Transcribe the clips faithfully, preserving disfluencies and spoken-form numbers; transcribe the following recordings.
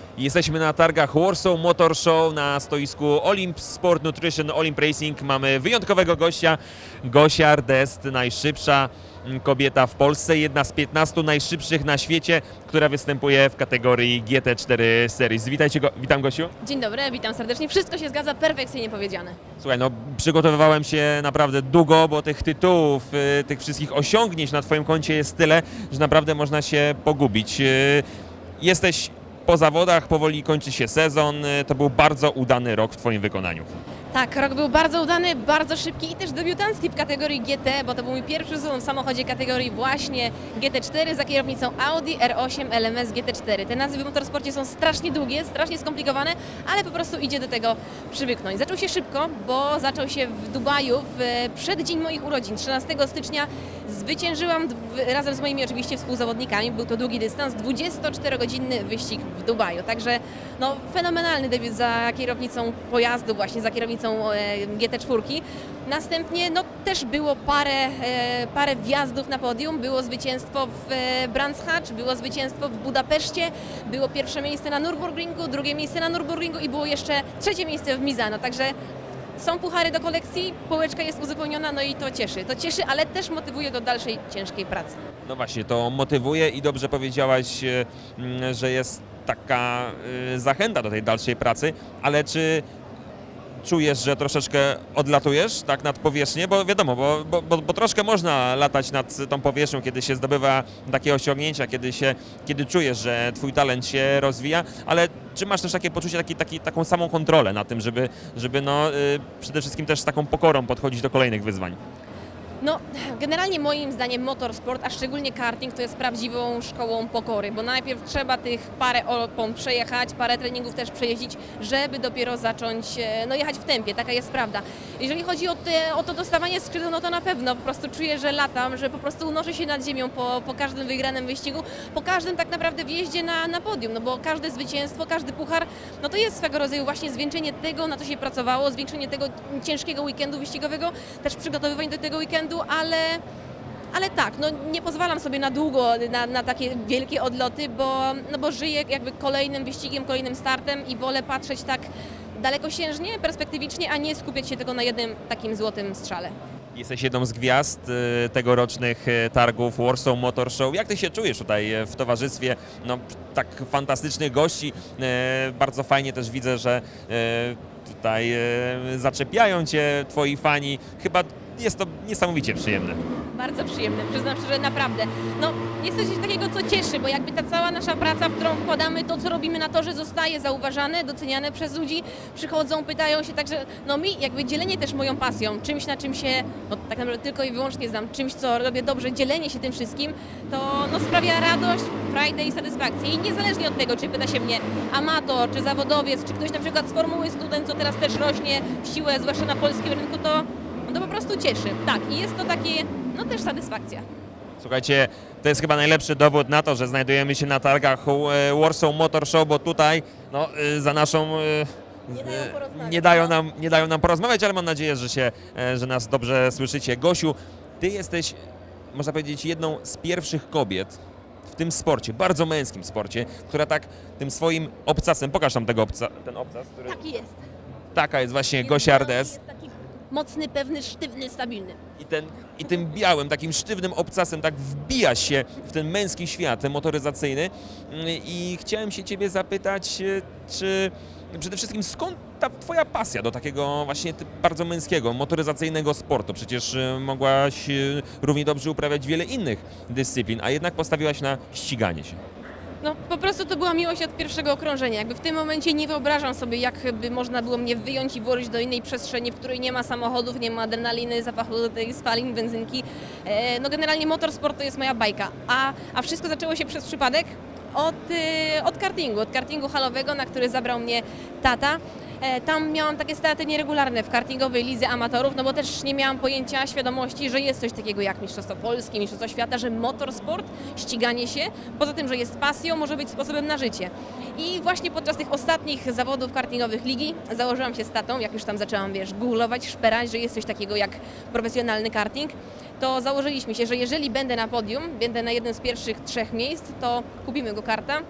Jesteśmy na targach Warsaw Motor Show na stoisku Olymp Sport Nutrition, Olymp Racing. Mamy wyjątkowego gościa, Gosia Rdest, najszybsza kobieta w Polsce, jedna z piętnastu najszybszych na świecie, która występuje w kategorii G T cztery Series. Witajcie, go, witam Gosiu. Dzień dobry, witam serdecznie. Wszystko się zgadza, perfekcyjnie powiedziane. Słuchaj, no przygotowywałem się naprawdę długo, bo tych tytułów, y, tych wszystkich osiągnięć na Twoim koncie jest tyle, że naprawdę można się pogubić. Y, jesteś po zawodach, powoli kończy się sezon. Y, to był bardzo udany rok w Twoim wykonaniu. Tak, rok był bardzo udany, bardzo szybki i też debiutancki w kategorii G T, bo to był mój pierwszy sezon w samochodzie kategorii właśnie G T cztery za kierownicą Audi R osiem L M S G T cztery. Te nazwy w motorsporcie są strasznie długie, strasznie skomplikowane, ale po prostu idzie do tego przywyknąć. Zaczął się szybko, bo zaczął się w Dubaju w przeddzień moich urodzin. trzynastego stycznia zwyciężyłam razem z moimi oczywiście współzawodnikami, był to długi dystans, dwudziestoczterogodzinny wyścig w Dubaju. Także no, fenomenalny debiut za kierownicą pojazdu, właśnie za kierownicą G T cztery. Następnie no, też było parę, parę wjazdów na podium. Było zwycięstwo w Brands Hatch, było zwycięstwo w Budapeszcie, było pierwsze miejsce na Nürburgringu, drugie miejsce na Nürburgringu i było jeszcze trzecie miejsce w Misano. Także są puchary do kolekcji, półeczka jest uzupełniona, no i to cieszy. To cieszy, ale też motywuje do dalszej ciężkiej pracy. No właśnie, to motywuje i dobrze powiedziałaś, że jest taka zachęta do tej dalszej pracy, ale czy czujesz, że troszeczkę odlatujesz tak nad powierzchnię, bo wiadomo, bo, bo, bo, bo troszkę można latać nad tą powierzchnią, kiedy się zdobywa takie osiągnięcia, kiedy, się, kiedy czujesz, że twój talent się rozwija, ale czy masz też takie poczucie, taki, taki, taką samą kontrolę na tym, żeby, żeby no, yy, przede wszystkim też z taką pokorą podchodzić do kolejnych wyzwań? No, generalnie moim zdaniem motorsport, a szczególnie karting, to jest prawdziwą szkołą pokory, bo najpierw trzeba tych parę opon przejechać, parę treningów też przejeździć, żeby dopiero zacząć no, jechać w tempie, taka jest prawda. Jeżeli chodzi o, te, o to dostawanie skrzydeł, no to na pewno po prostu czuję, że latam, że po prostu unoszę się nad ziemią po, po każdym wygranym wyścigu, po każdym tak naprawdę wjeździe na, na podium, no bo każde zwycięstwo, każdy puchar, no to jest swego rodzaju właśnie zwieńczenie tego, na co się pracowało, zwieńczenie tego ciężkiego weekendu wyścigowego, też przygotowywanie do tego weekendu, ale, ale tak, no nie pozwalam sobie na długo na, na takie wielkie odloty, bo, no bo żyję jakby kolejnym wyścigiem, kolejnym startem i wolę patrzeć tak dalekosiężnie, perspektywicznie, a nie skupiać się tylko na jednym takim złotym strzale. Jesteś jedną z gwiazd y, tegorocznych y, targów Warsaw Motor Show. Jak ty się czujesz tutaj y, w towarzystwie no, tak fantastycznych gości? Y, bardzo fajnie też widzę, że y, tutaj y, zaczepiają cię twoi fani. Chyba jest to niesamowicie przyjemne. Bardzo przyjemne, przyznam szczerze, naprawdę. No, jest coś takiego, co cieszy, bo jakby ta cała nasza praca, w którą wkładamy, to co robimy na torze, zostaje zauważane, doceniane przez ludzi, przychodzą, pytają się, także no mi jakby dzielenie też moją pasją, czymś na czym się, no tak naprawdę tylko i wyłącznie znam, czymś co robię dobrze, dzielenie się tym wszystkim, to no, sprawia radość, frajdę i satysfakcję i niezależnie od tego, czy pyta się mnie amator, czy zawodowiec, czy ktoś na przykład z formuły student, co teraz też rośnie w siłę, zwłaszcza na polskim rynku, to to po prostu cieszy. Tak, i jest to takie, no też satysfakcja. Słuchajcie, to jest chyba najlepszy dowód na to, że znajdujemy się na targach Warsaw Motor Show, bo tutaj no, za naszą... Nie dają porozmawiać. Nie dają nam, nie dają nam porozmawiać, ale mam nadzieję, że, się, że nas dobrze słyszycie. Gosiu, ty jesteś, można powiedzieć, jedną z pierwszych kobiet w tym sporcie, bardzo męskim sporcie, która tak tym swoim obcasem, pokaż nam tego obca, ten obcas, który... Taki jest. Taka jest właśnie Gosia Rdest. Mocny, pewny, sztywny, stabilny. I, ten, I tym białym, takim sztywnym obcasem tak wbija się w ten męski świat motoryzacyjny. I chciałem się ciebie zapytać, czy przede wszystkim skąd ta twoja pasja do takiego właśnie bardzo męskiego, motoryzacyjnego sportu? Przecież mogłaś równie dobrze uprawiać wiele innych dyscyplin, a jednak postawiłaś na ściganie się. No po prostu to była miłość od pierwszego okrążenia. Jakby w tym momencie nie wyobrażam sobie, jak by można było mnie wyjąć i włożyć do innej przestrzeni, w której nie ma samochodów, nie ma adrenaliny, zapachu tej spalin, benzynki. E, no generalnie motorsport to jest moja bajka, a, a wszystko zaczęło się przez przypadek od, y, od kartingu, od kartingu halowego, na który zabrał mnie tata. Tam miałam takie starty nieregularne w kartingowej lidze amatorów, no bo też nie miałam pojęcia, świadomości, że jest coś takiego jak Mistrzostwo Polskie, Mistrzostwo Świata, że motorsport, ściganie się, poza tym, że jest pasją, może być sposobem na życie. I właśnie podczas tych ostatnich zawodów kartingowych ligi założyłam się z tatą, jak już tam zaczęłam, wiesz, googlować, szperać, że jest coś takiego jak profesjonalny karting, to założyliśmy się, że jeżeli będę na podium, będę na jednym z pierwszych trzech miejsc, to kupimy go karta.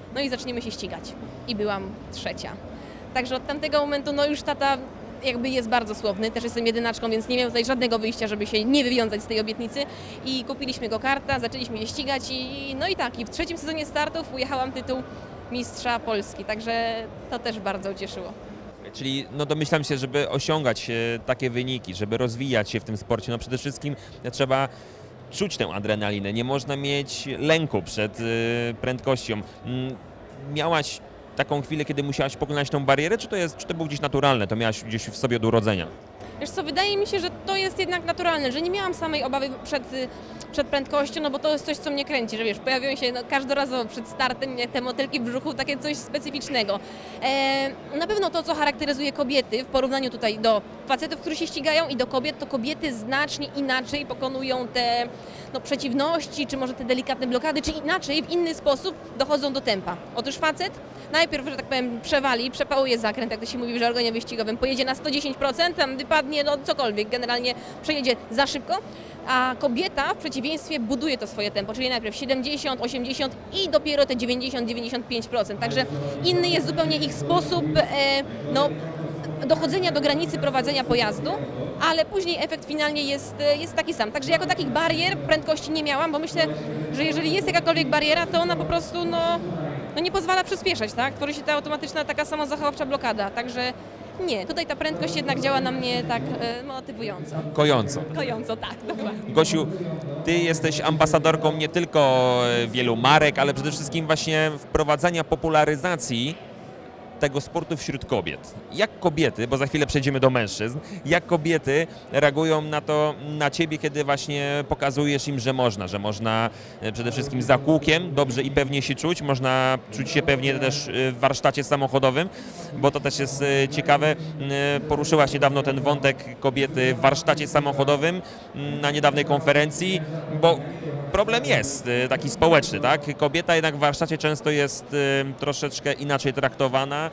no i zaczniemy się ścigać. I byłam trzecia. Także od tamtego momentu, no już tata jakby jest bardzo słowny, też jestem jedynaczką, więc nie miałem tutaj żadnego wyjścia, żeby się nie wywiązać z tej obietnicy i kupiliśmy go karta, zaczęliśmy się ścigać i no i tak, i w trzecim sezonie startów ujechałam tytuł mistrza Polski, także to też bardzo ucieszyło. Czyli no domyślam się, żeby osiągać e, takie wyniki, żeby rozwijać się w tym sporcie, no przede wszystkim trzeba czuć tę adrenalinę, nie można mieć lęku przed e, prędkością. Mm, Miałaś taką chwilę, kiedy musiałaś pokonać tą barierę, czy to, jest, czy to było gdzieś naturalne, to miałaś gdzieś w sobie od urodzenia? Wiesz co, wydaje mi się, że to jest jednak naturalne, że nie miałam samej obawy przed, przed prędkością, no bo to jest coś, co mnie kręci, że wiesz, pojawiają się no, każdorazowo przed startem te motylki w brzuchu, takie coś specyficznego. E, na pewno to, co charakteryzuje kobiety w porównaniu tutaj do facetów, którzy się ścigają i do kobiet, to kobiety znacznie inaczej pokonują te no, przeciwności, czy może te delikatne blokady, czy inaczej, w inny sposób dochodzą do tempa. Otóż facet najpierw, że tak powiem, przewali, przepałuje zakręt, jak to się mówi w żargonie wyścigowym, pojedzie na sto dziesięć procent, tam wypadnie no cokolwiek, generalnie przejedzie za szybko, a kobieta w przeciwieństwie buduje to swoje tempo, czyli najpierw siedemdziesiąt, osiemdziesiąt i dopiero te dziewięćdziesiąt do dziewięćdziesięciu pięciu procent. Także inny jest zupełnie ich sposób e, no, dochodzenia do granicy prowadzenia pojazdu, ale później efekt finalnie jest, jest taki sam. Także jako takich barier prędkości nie miałam, bo myślę, że jeżeli jest jakakolwiek bariera, to ona po prostu no, no nie pozwala przyspieszać, tak? Tworzy się ta automatyczna taka samozachowawcza blokada, także nie, tutaj ta prędkość jednak działa na mnie tak e, motywująco. Kojąco. Kojąco, tak, dokładnie. Gosiu, ty jesteś ambasadorką nie tylko wielu marek, ale przede wszystkim właśnie wprowadzania popularyzacji tego sportu wśród kobiet. Jak kobiety, bo za chwilę przejdziemy do mężczyzn, jak kobiety reagują na to, na ciebie, kiedy właśnie pokazujesz im, że można, że można przede wszystkim za kółkiem dobrze i pewnie się czuć, można czuć się pewnie też w warsztacie samochodowym, bo to też jest ciekawe. Poruszyłaś niedawno ten wątek kobiety w warsztacie samochodowym na niedawnej konferencji, bo problem jest taki społeczny, tak? Kobieta jednak w warsztacie często jest troszeczkę inaczej traktowana,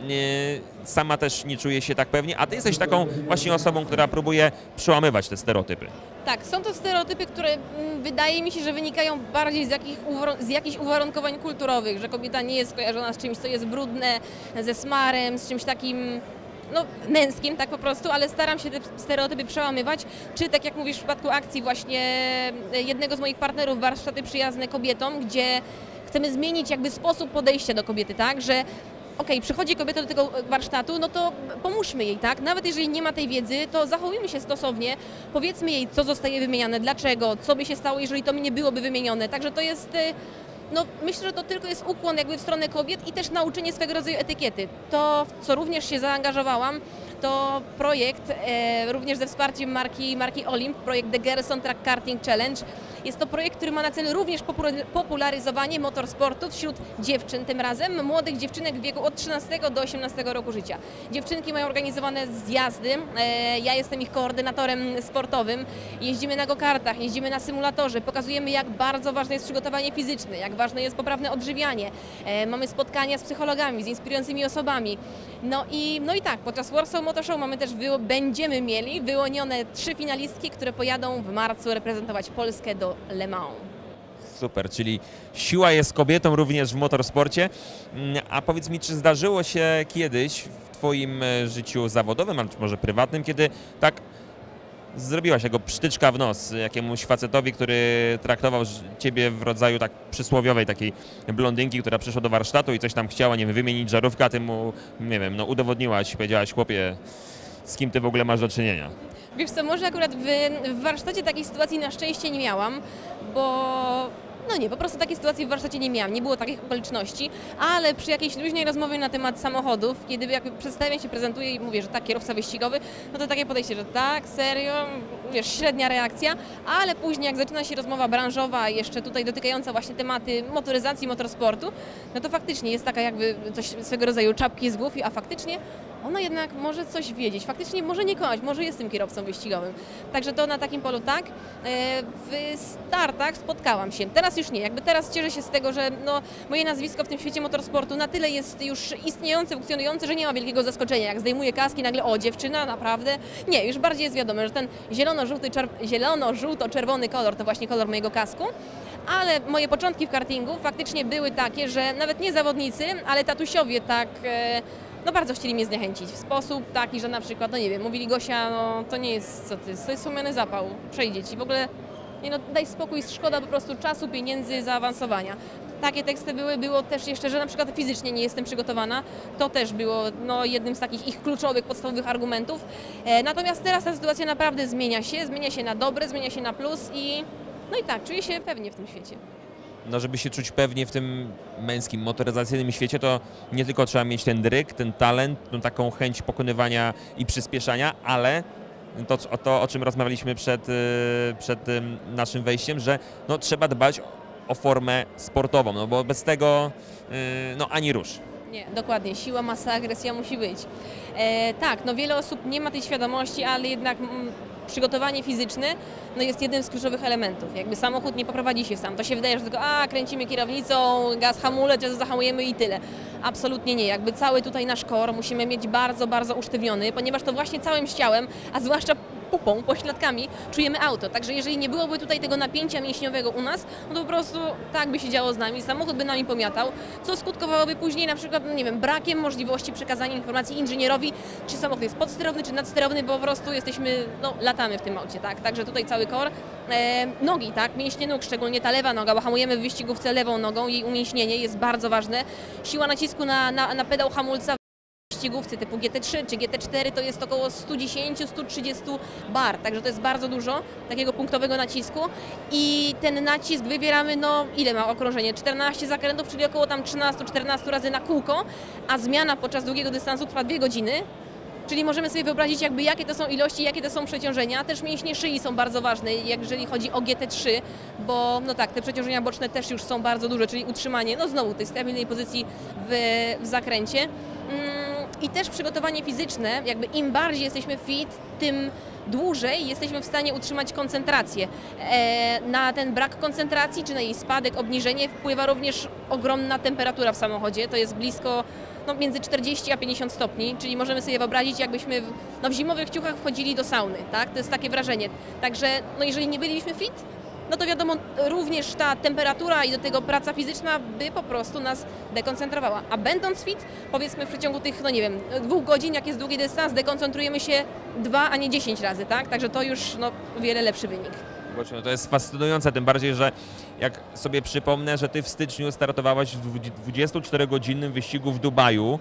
sama też nie czuje się tak pewnie, a ty jesteś taką właśnie osobą, która próbuje przełamywać te stereotypy. Tak, są to stereotypy, które mm, wydaje mi się, że wynikają bardziej z, jakich z jakichś uwarunkowań kulturowych, że kobieta nie jest kojarzona z czymś, co jest brudne, ze smarem, z czymś takim no, męskim, tak po prostu, ale staram się te stereotypy przełamywać, czy tak jak mówisz w przypadku akcji właśnie jednego z moich partnerów, warsztaty przyjazne kobietom, gdzie chcemy zmienić jakby sposób podejścia do kobiety, tak, że okej, przychodzi kobieta do tego warsztatu, no to pomóżmy jej, tak? Nawet jeżeli nie ma tej wiedzy, to zachowujmy się stosownie, powiedzmy jej, co zostaje wymieniane, dlaczego, co by się stało, jeżeli to nie byłoby wymienione. Także to jest, no myślę, że to tylko jest ukłon jakby w stronę kobiet i też nauczenie swego rodzaju etykiety. To, w co również się zaangażowałam, to projekt, e, również ze wsparciem marki, marki Olimp, projekt The Girls on Track Karting Challenge. Jest to projekt, który ma na celu również popularyzowanie motorsportu wśród dziewczyn, tym razem młodych dziewczynek w wieku od trzynastego do osiemnastego roku życia. Dziewczynki mają organizowane zjazdy, e, ja jestem ich koordynatorem sportowym, jeździmy na go-kartach, jeździmy na symulatorze, pokazujemy, jak bardzo ważne jest przygotowanie fizyczne, jak ważne jest poprawne odżywianie. E, mamy spotkania z psychologami, z inspirującymi osobami. No i, no i tak, podczas Warsaw Motor Show mamy też, będziemy mieli wyłonione trzy finalistki, które pojadą w marcu reprezentować Polskę do Le Mans. Super, czyli siła jest kobietą również w motorsporcie. A powiedz mi, czy zdarzyło się kiedyś w twoim życiu zawodowym, albo może prywatnym, kiedy tak zrobiłaś tego psztyczka w nos jakiemuś facetowi, który traktował ciebie w rodzaju tak przysłowiowej takiej blondynki, która przyszła do warsztatu i coś tam chciała, nie wiem, wymienić żarówkę, a ty mu, nie wiem, no udowodniłaś, powiedziałaś, chłopie, z kim ty w ogóle masz do czynienia? Wiesz co, może akurat w, w warsztacie takiej sytuacji na szczęście nie miałam, bo no nie, po prostu takiej sytuacji w warsztacie nie miałam, nie było takich okoliczności, ale przy jakiejś luźnej rozmowie na temat samochodów, kiedy jak przedstawiam się, prezentuję i mówię, że tak, kierowca wyścigowy, no to takie podejście, że tak, serio, wiesz, średnia reakcja, ale później jak zaczyna się rozmowa branżowa, jeszcze tutaj dotykająca właśnie tematy motoryzacji, motorsportu, no to faktycznie jest taka jakby coś swego rodzaju czapki z głów, a faktycznie ona jednak może coś wiedzieć, faktycznie może nie kłamać, może jest tym kierowcą wyścigowym. Także to na takim polu tak. W startach spotkałam się, teraz już nie, jakby teraz cieszę się z tego, że no, moje nazwisko w tym świecie motorsportu na tyle jest już istniejące, funkcjonujące, że nie ma wielkiego zaskoczenia, jak zdejmuję kaski nagle, o dziewczyna, naprawdę. Nie, już bardziej jest wiadome, że ten zielono-żółty, zielono-żółto-czerwony kolor to właśnie kolor mojego kasku. ale moje początki w kartingu faktycznie były takie, że nawet nie zawodnicy, ale tatusiowie tak e, no bardzo chcieli mnie zniechęcić w sposób taki, że na przykład, no nie wiem, mówili: Gosia, no to nie jest co ty, to jest sumiony zapał, przejdzie ci, w ogóle nie no, daj spokój, szkoda po prostu czasu, pieniędzy, zaawansowania. Takie teksty były, było też jeszcze, że na przykład fizycznie nie jestem przygotowana. To też było no, jednym z takich ich kluczowych, podstawowych argumentów. E, natomiast teraz ta sytuacja naprawdę zmienia się, zmienia się na dobre, zmienia się na plus i no i tak, czuję się pewnie w tym świecie. No, żeby się czuć pewnie w tym męskim, motoryzacyjnym świecie, to nie tylko trzeba mieć ten dryg, ten talent, tą taką chęć pokonywania i przyspieszania, ale to, to o czym rozmawialiśmy przed, przed naszym wejściem, że no, trzeba dbać o formę sportową, no bo bez tego no, ani rusz. Nie, dokładnie. Siła, masa, agresja musi być. E, tak, no wiele osób nie ma tej świadomości, ale jednak mm, przygotowanie fizyczne no jest jednym z kluczowych elementów. Jakby samochód nie poprowadzi się sam. To się wydaje, że tylko a, kręcimy kierownicą, gaz, hamulec, zahamujemy i tyle. Absolutnie nie. Jakby cały tutaj nasz core musimy mieć bardzo, bardzo usztywniony, ponieważ to właśnie całym ciałem, a zwłaszcza pupą, pośladkami czujemy auto. Także jeżeli nie byłoby tutaj tego napięcia mięśniowego u nas, no to po prostu tak by się działo z nami, samochód by nami pomiatał, co skutkowałoby później na przykład, no nie wiem, brakiem możliwości przekazania informacji inżynierowi, czy samochód jest podsterowny, czy nadsterowny, bo po prostu jesteśmy, no latamy w tym aucie, tak? Także tutaj cały core. E, nogi, tak? Mięśnie nóg, szczególnie ta lewa noga, bo hamujemy w wyścigówce lewą nogą, jej umięśnienie jest bardzo ważne. Siła nacisku na, na, na pedał hamulca w wyścigówce typu G T trzy czy G T cztery to jest około sto dziesięć do stu trzydziestu bar, także to jest bardzo dużo takiego punktowego nacisku i ten nacisk wywieramy, no ile ma okrążenie? czternaście zakrętów, czyli około tam trzynaście czternaście razy na kółko, a zmiana podczas długiego dystansu trwa dwie godziny. Czyli możemy sobie wyobrazić, jakby jakie to są ilości, jakie to są przeciążenia. Też mięśnie szyi są bardzo ważne, jeżeli chodzi o G T trzy, bo no tak, te przeciążenia boczne też już są bardzo duże, czyli utrzymanie, no znowu tej stabilnej pozycji w, w zakręcie. I też przygotowanie fizyczne, jakby im bardziej jesteśmy fit, tym dłużej jesteśmy w stanie utrzymać koncentrację. E, na ten brak koncentracji, czy na jej spadek, obniżenie wpływa również ogromna temperatura w samochodzie. To jest blisko no, między czterdzieści a pięćdziesiąt stopni, czyli możemy sobie wyobrazić, jakbyśmy w, no, w zimowych ciuchach wchodzili do sauny, tak? To jest takie wrażenie. Także no, jeżeli nie byliśmy fit, no to wiadomo, również ta temperatura i do tego praca fizyczna by po prostu nas dekoncentrowała. A będąc fit, powiedzmy w przeciągu tych, no nie wiem, dwóch godzin, jak jest długi dystans, dekoncentrujemy się dwa, a nie dziesięć razy, tak? Także to już no, o wiele lepszy wynik. No to jest fascynujące, tym bardziej, że jak sobie przypomnę, że ty w styczniu startowałaś w dwudziestoczterogodzinnym wyścigu w Dubaju.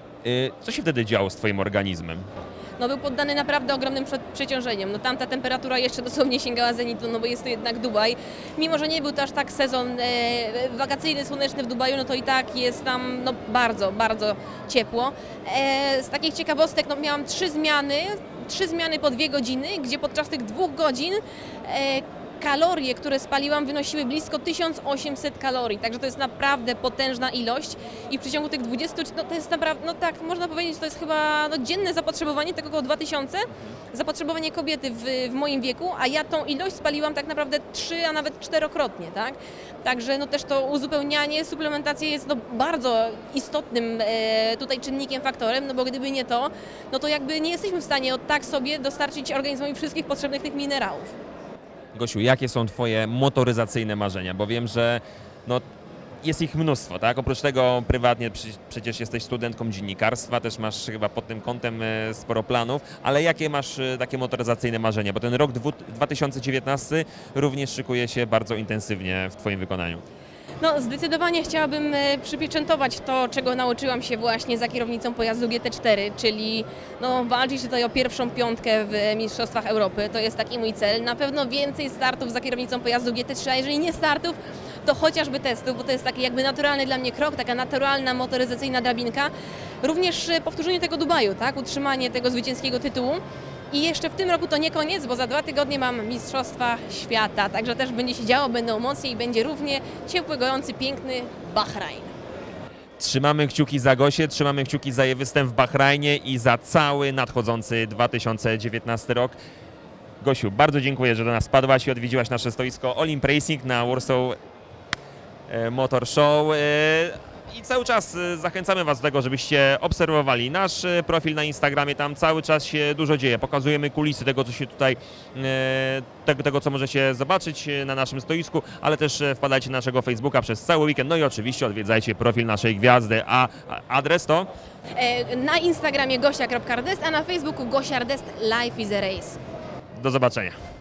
Co się wtedy działo z twoim organizmem? No był poddany naprawdę ogromnym przeciążeniom. No tamta temperatura jeszcze dosłownie sięgała zenitu, no bo jest to jednak Dubaj. Mimo że nie był to aż tak sezon e, wakacyjny, słoneczny w Dubaju, no to i tak jest tam no, bardzo, bardzo ciepło. E, z takich ciekawostek no, miałam trzy zmiany, trzy zmiany po dwie godziny, gdzie podczas tych dwóch godzin e, kalorie, które spaliłam, wynosiły blisko tysiąc osiemset kalorii, także to jest naprawdę potężna ilość i w przeciągu tych dwudziestu, no to jest naprawdę, no tak, można powiedzieć, to jest chyba no, dzienne zapotrzebowanie, tak około dwa tysiące, zapotrzebowanie kobiety w, w moim wieku, a ja tą ilość spaliłam tak naprawdę trzy, a nawet czterokrotnie, tak? Także no też to uzupełnianie, suplementacja jest no, bardzo istotnym e, tutaj czynnikiem, faktorem, no bo gdyby nie to, no to jakby nie jesteśmy w stanie od tak sobie dostarczyć organizmowi wszystkich potrzebnych tych minerałów. Gosiu, jakie są twoje motoryzacyjne marzenia? Bo wiem, że no, jest ich mnóstwo, tak? Oprócz tego prywatnie przecież jesteś studentką dziennikarstwa, też masz chyba pod tym kątem sporo planów, ale jakie masz takie motoryzacyjne marzenia? Bo ten rok dwa tysiące dziewiętnasty również szykuje się bardzo intensywnie w twoim wykonaniu. No zdecydowanie chciałabym przypieczętować to, czego nauczyłam się właśnie za kierownicą pojazdu G T cztery, czyli no, walczyć tutaj o pierwszą piątkę w Mistrzostwach Europy. To jest taki mój cel. Na pewno więcej startów za kierownicą pojazdu G T trzy, a jeżeli nie startów, to chociażby testów, bo to jest taki jakby naturalny dla mnie krok, taka naturalna motoryzacyjna drabinka. Również powtórzenie tego Dubaju, tak? Utrzymanie tego zwycięskiego tytułu. I jeszcze w tym roku to nie koniec, bo za dwa tygodnie mam Mistrzostwa Świata, także też będzie się działo, będą emocje i będzie równie ciepły, gorący, piękny Bahrajn. Trzymamy kciuki za Gosię, trzymamy kciuki za jej występ w Bahrajnie i za cały nadchodzący dwa tysiące dziewiętnasty rok. Gosiu, bardzo dziękuję, że do nas padłaś i odwiedziłaś nasze stoisko Olimp Racing na Warsaw Motor Show. I cały czas y, zachęcamy Was do tego, żebyście obserwowali nasz y, profil na Instagramie, tam cały czas się dużo dzieje, pokazujemy kulisy tego, co się tutaj, y, tego, tego, co możecie zobaczyć y, na naszym stoisku, ale też y, wpadajcie na naszego Facebooka przez cały weekend, no i oczywiście odwiedzajcie profil naszej gwiazdy, a a adres to? E, Na Instagramie gosia kropka rdest, a na Facebooku Gosia Rdest Life is a Race. Do zobaczenia.